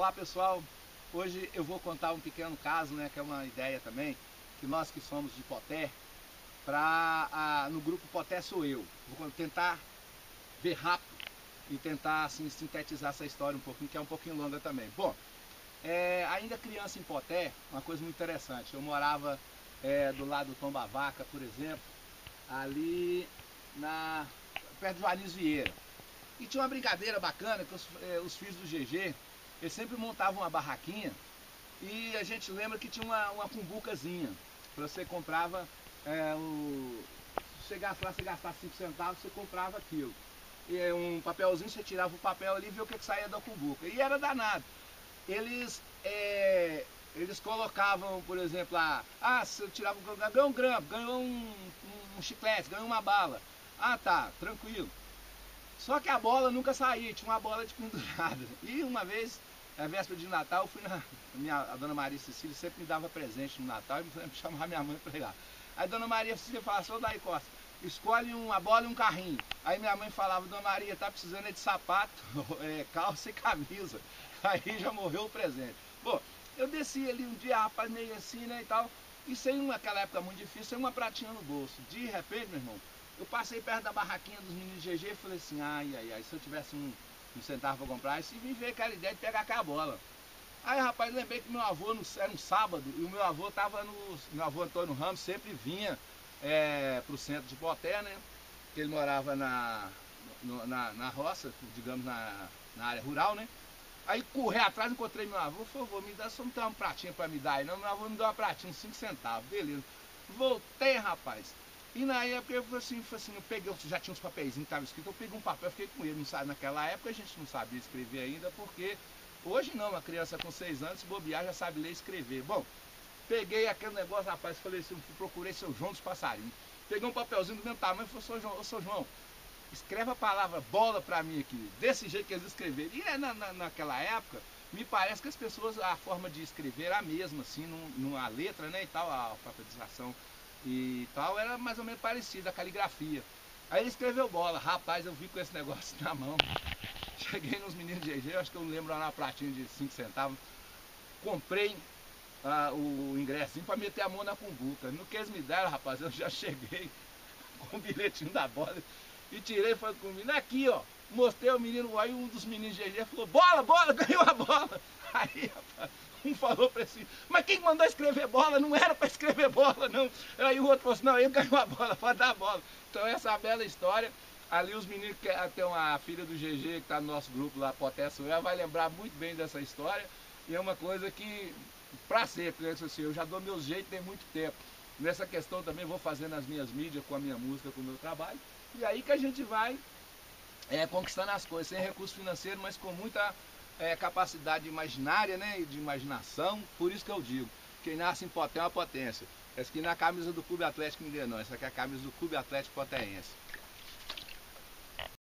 Olá pessoal, hoje eu vou contar um pequeno caso, né, que é uma ideia também, que nós que somos de Poté, no grupo Poté Sou Eu. Vou tentar ver rápido e tentar assim, sintetizar essa história um pouquinho, que é um pouquinho longa também. Bom, ainda criança em Poté, uma coisa muito interessante, eu morava do lado do Tombavaca, por exemplo, ali perto de Juarez Vieira. E tinha uma brincadeira bacana que os filhos do GG, eles sempre montavam uma barraquinha e a gente lembra que tinha uma cumbucazinha. Você comprava, se chegasse lá, você gastasse 5 centavos, você comprava aquilo. E um papelzinho, você tirava o papel ali e via o que saía da cumbuca. E era danado. Eles colocavam, por exemplo, você tirava ganhou um grampo, ganhou um chiclete, ganhou uma bala. Ah tá, tranquilo. Só que a bola nunca saía, tinha uma bola de pendurada. E uma vez, na véspera de Natal, eu fui a dona Maria Cecília sempre me dava presente no Natal e me chamava minha mãe para ir lá. Aí a dona Maria Cecília falava assim: ô Daí Costa, escolhe uma bola e um carrinho. Aí minha mãe falava: dona Maria, tá precisando de sapato, calça e camisa. Aí já morreu o presente. Bom, eu desci ali um dia, rapaz, meio assim, né, e tal, e sem aquela época muito difícil, sem uma pratinha no bolso. De repente, meu irmão, eu passei perto da barraquinha dos meninos GG e falei assim: ai, se eu tivesse um centavo para comprar, e se me veio aquela ideia de pegar aquela bola. Aí, rapaz, lembrei que meu avô, era um sábado, e o meu avô estava meu avô Antônio Ramos sempre vinha pro centro de Poté, né, que ele morava na roça, digamos, na área rural, né. Aí corri atrás, encontrei meu avô, por favor, me dá, só não tem uma pratinha para me dar aí não. Meu avô me deu uma pratinha, uns 5 centavos, beleza. Voltei, rapaz. E na época eu assim, eu peguei, já tinha uns papeizinhos que estavam escritos, eu peguei um papel, fiquei com ele, não sabe, naquela época a gente não sabia escrever ainda, porque hoje não, uma criança com 6 anos, se bobear, já sabe ler e escrever. Bom, peguei aquele negócio, rapaz, falei assim, procurei seu João dos Passarinhos, peguei um papelzinho do mesmo tamanho e falei: seu João, escreva a palavra bola pra mim aqui, desse jeito que eles escreveram. E naquela época, me parece que as pessoas, a forma de escrever era a mesma, assim, numa letra, né, e tal, a alfabetização e tal, era mais ou menos parecida, a caligrafia. Aí ele escreveu bola, rapaz, eu vi com esse negócio na mão, cheguei nos meninos de GG, acho que eu não lembro, uma pratinha de 5 centavos, comprei o ingressinho para meter a mão na cumbuca. No que eles me deram, rapaz, eu já cheguei com o bilhetinho da bola e tirei e falei com o menino: aqui ó, mostrei ao menino, aí um dos meninos de GG falou: bola, ganhou a bola. Aí, rapaz, um falou para esse: mas quem mandou escrever bola? Não era para escrever bola, não. Aí o outro falou assim: não, ele ganhou a bola, pode dar a bola. Então essa é a bela história. Ali os meninos, tem uma filha do GG que está no nosso grupo lá, Poté Sou Eu, vai lembrar muito bem dessa história. E é uma coisa que, pra sempre, né, assim, eu já dou meus jeitos tem muito tempo. Nessa questão também vou fazendo as minhas mídias com a minha música, com o meu trabalho. E aí que a gente vai conquistando as coisas, sem recurso financeiro, mas com muita capacidade imaginária, né, e de imaginação. Por isso que eu digo, quem nasce em Poté é uma potência. Essa aqui não é a camisa do Clube Atlético Mineiro, não. Essa aqui é a camisa do Clube Atlético Potéense.